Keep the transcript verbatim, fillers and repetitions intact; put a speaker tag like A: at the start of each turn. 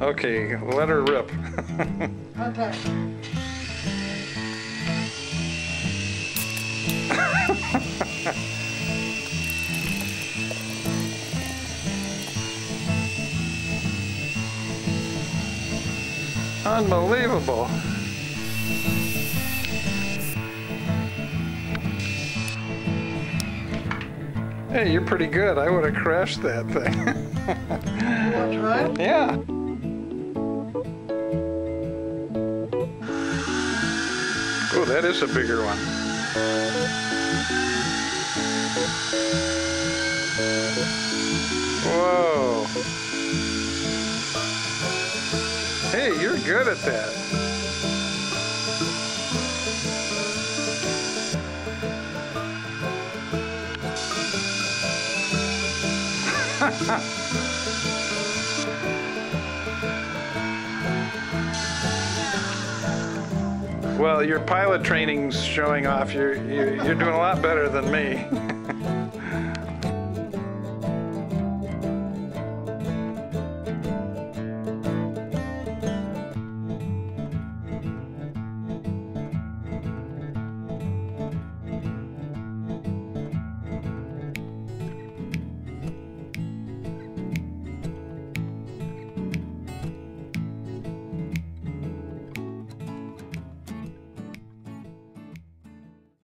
A: Okay, let her rip.
B: Okay.
A: Unbelievable. Hey, you're pretty good. I would have crashed that thing.
B: You want to try?
A: Yeah. Oh, that is a bigger one. Whoa. Hey, you're good at that. Well, your pilot training's showing off. You're, you're, you're doing a lot better than me.